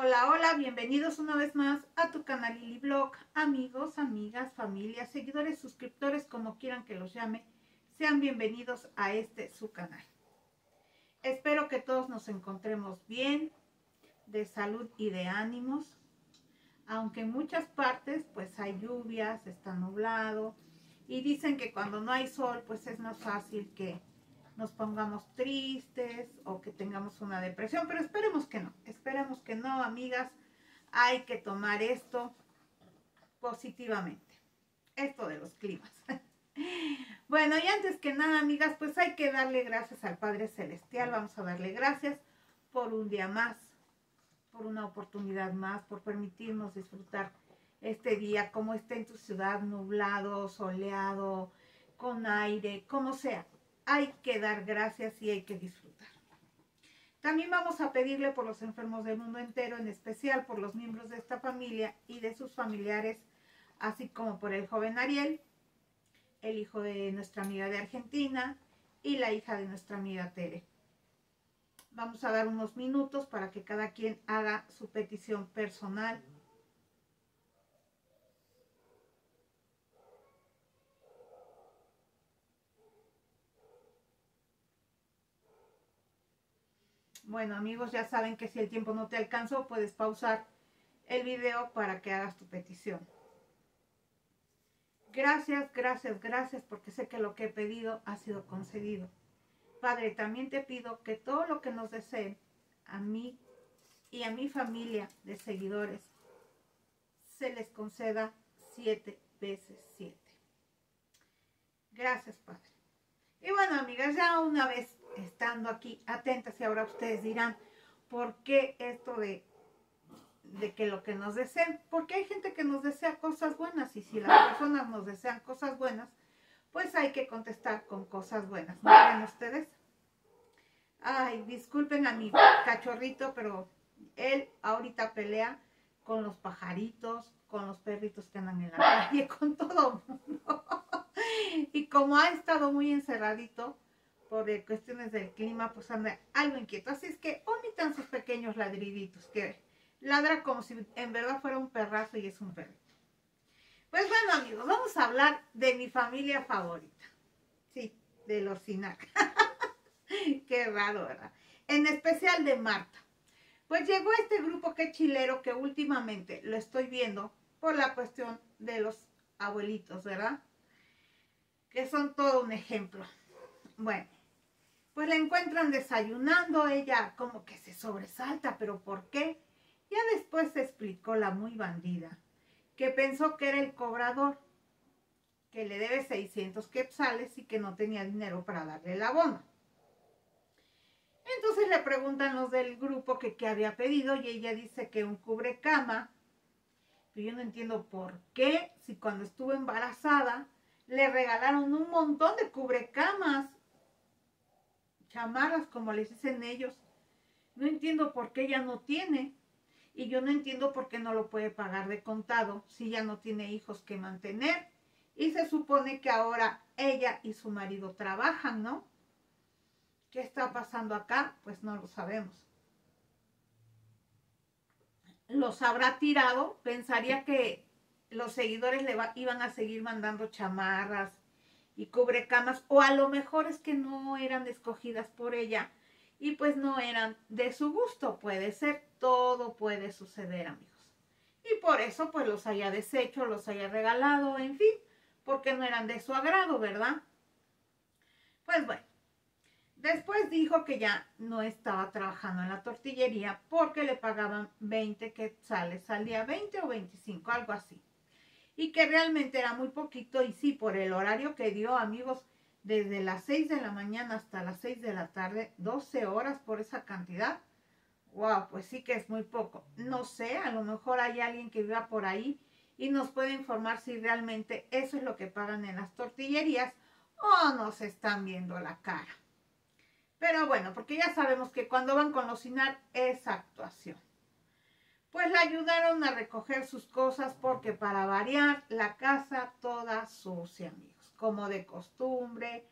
Hola, hola, bienvenidos una vez más a tu canal Lili Blog. Amigos, amigas, familias, seguidores, suscriptores, como quieran que los llame, sean bienvenidos a su canal. Espero que todos nos encontremos bien, de salud y de ánimos. Aunque en muchas partes pues hay lluvias, está nublado y dicen que cuando no hay sol pues es más fácil que nos pongamos tristes o que tengamos una depresión, pero esperemos que no, amigas. Hay que tomar esto positivamente, esto de los climas. Bueno, y antes que nada, amigas, pues hay que darle gracias al Padre Celestial. Vamos a darle gracias por un día más, por una oportunidad más, por permitirnos disfrutar este día, como esté en tu ciudad, nublado, soleado, con aire, como sea. Hay que dar gracias y hay que disfrutar. También vamos a pedirle por los enfermos del mundo entero, en especial por los miembros de esta familia y de sus familiares, así como por el joven Ariel, el hijo de nuestra amiga de Argentina y la hija de nuestra amiga Tere. Vamos a dar unos minutos para que cada quien haga su petición personal. Bueno, amigos, ya saben que si el tiempo no te alcanzó, puedes pausar el video para que hagas tu petición. Gracias, gracias, gracias, porque sé que lo que he pedido ha sido concedido. Padre, también te pido que todo lo que nos deseen, a mí y a mi familia de seguidores, se les conceda 7 veces 7. Gracias, Padre. Y bueno, amigas, ya una vez estando aquí atentas, y ahora ustedes dirán, ¿por qué esto de que lo que nos deseen? Porque hay gente que nos desea cosas buenas, y si las personas nos desean cosas buenas, pues hay que contestar con cosas buenas. ¿No creen ustedes? Ay, disculpen a mi cachorrito, pero él ahorita pelea con los pajaritos, con los perritos que andan en la calle, con todo el mundo. Y como ha estado muy encerradito por cuestiones del clima, pues anda algo inquieto. Así es que omitan sus pequeños ladriditos, que ladra como si en verdad fuera un perrazo y es un perrito. Pues bueno, amigos, vamos a hablar de mi familia favorita. Sí, de los Sinac. Qué raro, ¿verdad? En especial de Marta. Pues llegó este grupo que chilero, que últimamente lo estoy viendo por la cuestión de los abuelitos, ¿verdad? Que son todo un ejemplo. Bueno, pues la encuentran desayunando, ella como que se sobresalta, pero ¿por qué? Ya después se explicó la muy bandida, que pensó que era el cobrador, que le debe 600 quetzales y que no tenía dinero para darle el abono. Entonces le preguntan los del grupo que qué había pedido y ella dice que un cubrecama. Pero yo no entiendo por qué, si cuando estuvo embarazada le regalaron un montón de cubrecamas, chamarras como les dicen ellos. No entiendo por qué ella no tiene, y yo no entiendo por qué no lo puede pagar de contado si ya no tiene hijos que mantener. Y se supone que ahora ella y su marido trabajan, ¿no? ¿Qué está pasando acá? Pues no lo sabemos. Los habrá tirado. Pensaría que los seguidores iban a seguir mandando chamarras y cubrecamas, o a lo mejor es que no eran escogidas por ella y pues no eran de su gusto. Puede ser, todo puede suceder, amigos. Y por eso pues los haya deshecho, los haya regalado, en fin, porque no eran de su agrado, ¿verdad? Pues bueno, después dijo que ya no estaba trabajando en la tortillería porque le pagaban 20 quetzales al día, 20 o 25, algo así. Y que realmente era muy poquito, y sí, por el horario que dio, amigos, desde las 6 de la mañana hasta las 6 de la tarde, 12 horas por esa cantidad. Wow, pues sí que es muy poco. No sé, a lo mejor hay alguien que viva por ahí y nos puede informar si realmente eso es lo que pagan en las tortillerías o nos están viendo la cara. Pero bueno, porque ya sabemos que cuando van con los Sinac es actuación. Pues la ayudaron a recoger sus cosas porque, para variar, la casa toda sucia, amigos. Como de costumbre,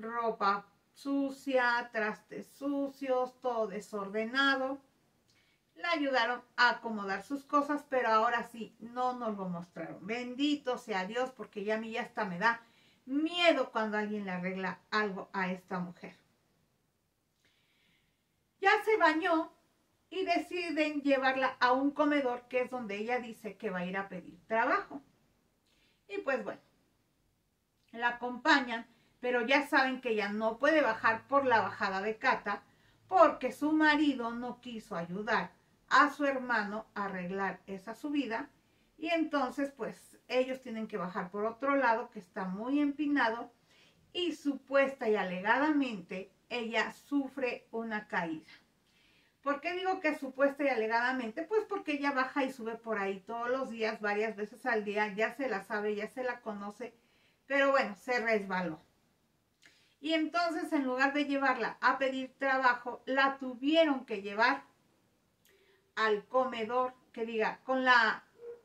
ropa sucia, trastes sucios, todo desordenado. la ayudaron a acomodar sus cosas, pero ahora sí, no nos lo mostraron. Bendito sea Dios, porque ya a mí ya hasta me da miedo cuando alguien le arregla algo a esta mujer. Ya se bañó y deciden llevarla a un comedor que es donde ella dice que va a ir a pedir trabajo. Y pues bueno, la acompañan, pero ya saben que ella no puede bajar por la bajada de Cata porque su marido no quiso ayudar a su hermano a arreglar esa subida y entonces pues ellos tienen que bajar por otro lado que está muy empinado y supuesta y alegadamente ella sufre una caída. ¿Por qué digo que supuesta y alegadamente? Pues porque ella baja y sube por ahí todos los días, varias veces al día, ya se la sabe, ya se la conoce, pero bueno, se resbaló. Y entonces en lugar de llevarla a pedir trabajo, la tuvieron que llevar al comedor, que diga, con la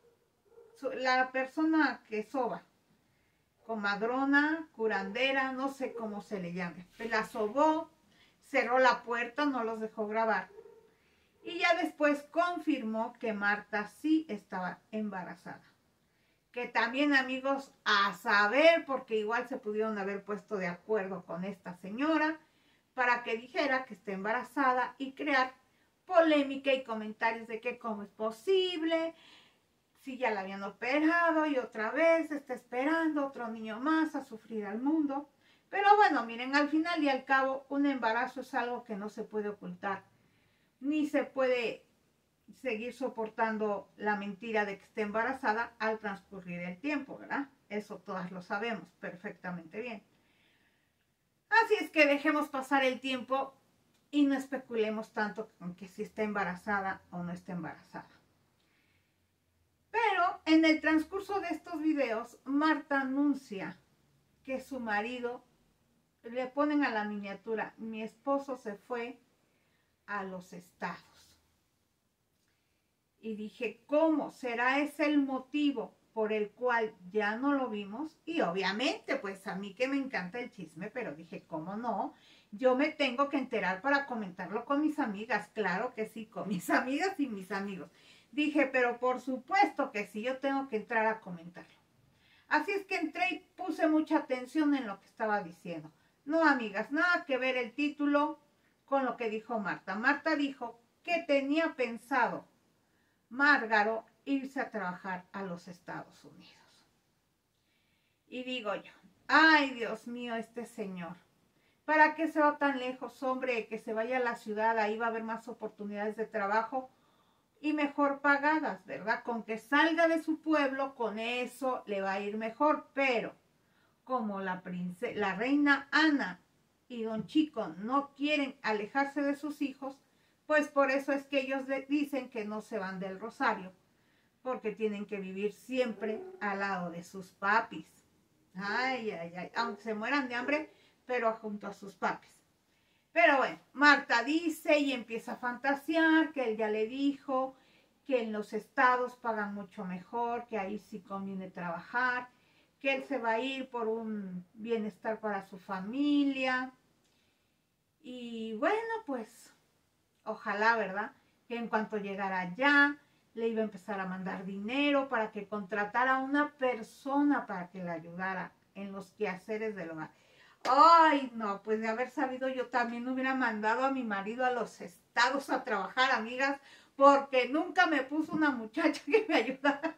persona que soba, comadrona, curandera, no sé cómo se le llame. La sobó, cerró la puerta, no los dejó grabar. Y ya después confirmó que Marta sí estaba embarazada. Que también, amigos, a saber, porque igual se pudieron haber puesto de acuerdo con esta señora para que dijera que está embarazada y crear polémica y comentarios de que cómo es posible, si ya la habían operado y otra vez está esperando otro niño más a sufrir al mundo. Pero bueno, miren, al final y al cabo, un embarazo es algo que no se puede ocultar, ni se puede seguir soportando la mentira de que esté embarazada al transcurrir el tiempo, ¿verdad? Eso todas lo sabemos perfectamente bien. Así es que dejemos pasar el tiempo y no especulemos tanto con que si está embarazada o no está embarazada. Pero en el transcurso de estos videos, Marta anuncia que su marido, le ponen a la miniatura, mi esposo se fue a los estados. Y dije, ¿cómo? ¿Será ese el motivo por el cual ya no lo vimos? Y obviamente, pues a mí que me encanta el chisme, pero dije, ¿cómo no? Yo me tengo que enterar para comentarlo con mis amigas. Claro que sí, con mis amigas y mis amigos. Dije, pero por supuesto que sí, yo tengo que entrar a comentarlo. Así es que entré y puse mucha atención en lo que estaba diciendo. No, amigas, nada que ver el título con lo que dijo Marta. Marta dijo que tenía pensado Márgaro irse a trabajar a los Estados Unidos. Y digo yo, ay Dios mío, este señor, ¿para qué se va tan lejos, hombre? Que se vaya a la ciudad, ahí va a haber más oportunidades de trabajo y mejor pagadas, ¿verdad? Con que salga de su pueblo, con eso le va a ir mejor, pero como la reina Ana y don Chico no quieren alejarse de sus hijos, pues por eso es que ellos dicen que no se van del Rosario, porque tienen que vivir siempre al lado de sus papis. Ay, ay, ay, aunque se mueran de hambre, pero junto a sus papis. Pero bueno, Marta dice y empieza a fantasear que él ya le dijo que en los estados pagan mucho mejor, que ahí sí conviene trabajar, que él se va a ir por un bienestar para su familia. Y bueno, pues ojalá, ¿verdad? Que en cuanto llegara allá, le iba a empezar a mandar dinero para que contratara a una persona para que le ayudara en los quehaceres del hogar. Ay, no, pues de haber sabido yo también hubiera mandado a mi marido a los estados a trabajar, amigas, porque nunca me puso una muchacha que me ayudara.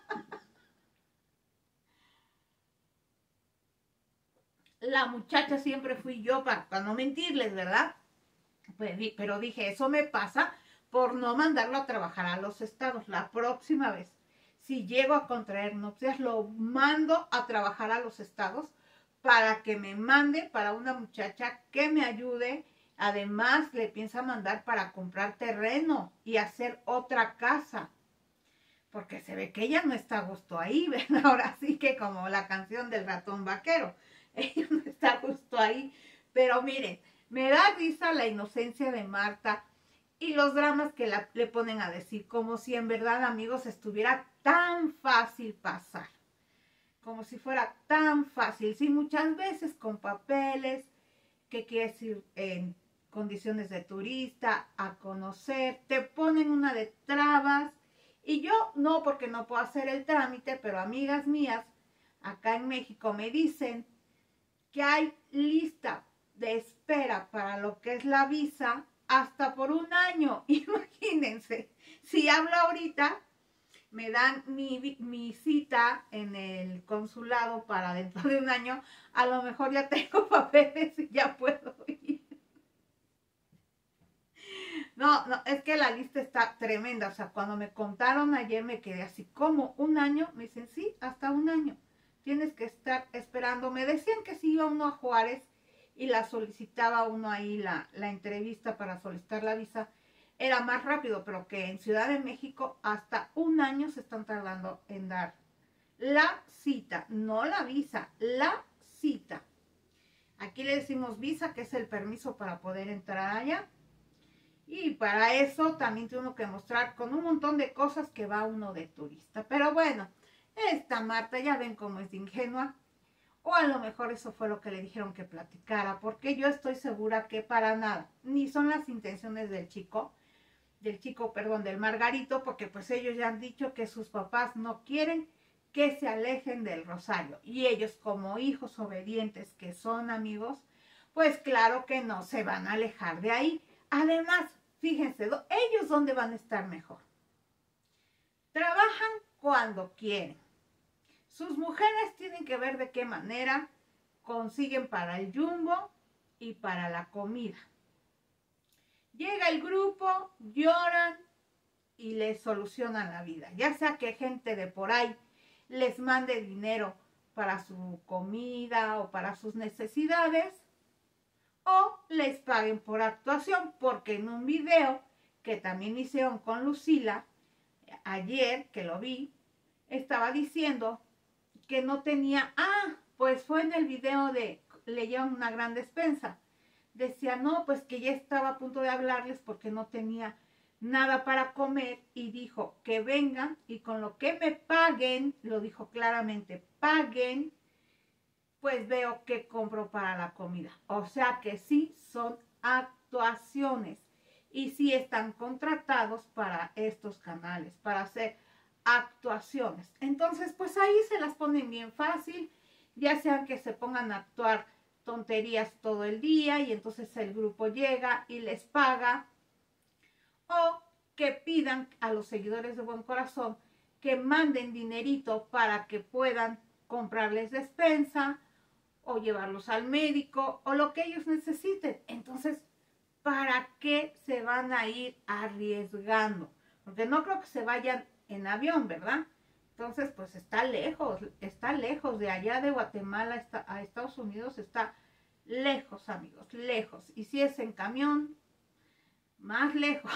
La muchacha siempre fui yo, para no mentirles, ¿verdad? Pero dije, eso me pasa por no mandarlo a trabajar a los estados. La próxima vez, si llego a contraer nupcias, lo mando a trabajar a los estados para que me mande para una muchacha que me ayude. Además, le piensa mandar para comprar terreno y hacer otra casa. Porque se ve que ella no está a gusto ahí, ¿ven? Ahora sí que como la canción del ratón vaquero. Ella no está a gusto ahí. Pero miren, me da risa la inocencia de Marta y los dramas que le ponen a decir, como si en verdad, amigos, estuviera tan fácil pasar. Como si fuera tan fácil. Sí, muchas veces con papeles, que quiere decir condiciones de turista, a conocer, te ponen una de trabas. Y yo no, porque no puedo hacer el trámite, pero amigas mías acá en México me dicen que hay lista de espera para lo que es la visa hasta por un año. Imagínense, si hablo ahorita, me dan mi cita en el consulado para dentro de un año, a lo mejor ya tengo papeles y ya puedo ir. No, es que la lista está tremenda. O sea, cuando me contaron ayer me quedé así, ¿cómo? ¿Un año? Me dicen, sí, hasta un año. Tienes que estar esperando. Me decían que si iba uno a Juárez y la solicitaba uno ahí la entrevista para solicitar la visa, era más rápido, pero que en Ciudad de México hasta un año se están tardando en dar la cita, no la visa, la cita. Aquí le decimos visa, que es el permiso para poder entrar allá. Y para eso también tiene uno que mostrar con un montón de cosas que va uno de turista. Pero bueno, esta Marta, ya ven cómo es de ingenua. O a lo mejor eso fue lo que le dijeron que platicara, porque yo estoy segura que para nada, ni son las intenciones del Margarito, porque pues ellos ya han dicho que sus papás no quieren que se alejen del Rosario. Y ellos, como hijos obedientes que son, amigos, pues claro que no se van a alejar de ahí. Además, fíjense, ellos dónde van a estar mejor. Trabajan cuando quieren. Sus mujeres tienen que ver de qué manera consiguen para el jumbo y para la comida. Llega el grupo, lloran y les solucionan la vida. Ya sea que gente de por ahí les mande dinero para su comida o para sus necesidades, o les paguen por actuación, porque en un video que también hicieron con Lucila, ayer que lo vi, estaba diciendo que no tenía, pues fue en el video de Le llevan una gran despensa. Decía, no, pues que ya estaba a punto de hablarles porque no tenía nada para comer, y dijo que vengan y con lo que me paguen, lo dijo claramente, paguen, pues veo que compro para la comida. O sea que sí son actuaciones y sí están contratados para estos canales, para hacer actuaciones. Entonces, pues ahí se las ponen bien fácil, ya sean que se pongan a actuar tonterías todo el día y entonces el grupo llega y les paga, o que pidan a los seguidores de Buen Corazón que manden dinerito para que puedan comprarles despensa o llevarlos al médico o lo que ellos necesiten. Entonces, ¿para qué se van a ir arriesgando? Porque no creo que se vayan en avión, ¿verdad? Entonces, pues está lejos de allá de Guatemala a Estados Unidos, está lejos, amigos, lejos. Y si es en camión, más lejos.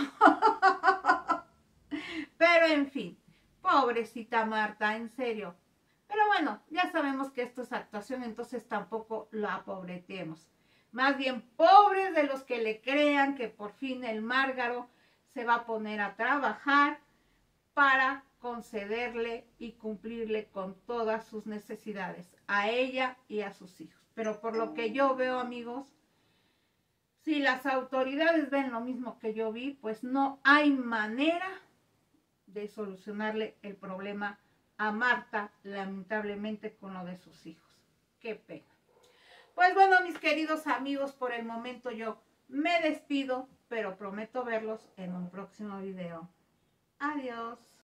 Pero en fin, pobrecita Marta, en serio. Pero bueno, ya sabemos que esto es actuación, entonces tampoco la pobretemos. Más bien, pobres de los que le crean que por fin el Márgaro se va a poner a trabajar para concederle y cumplirle con todas sus necesidades, a ella y a sus hijos. Pero por lo que yo veo, amigos, si las autoridades ven lo mismo que yo vi, pues no hay manera de solucionarle el problema a Marta, lamentablemente, con lo de sus hijos. Qué pena. Pues bueno, mis queridos amigos, por el momento yo me despido, pero prometo verlos en un próximo video. Adiós.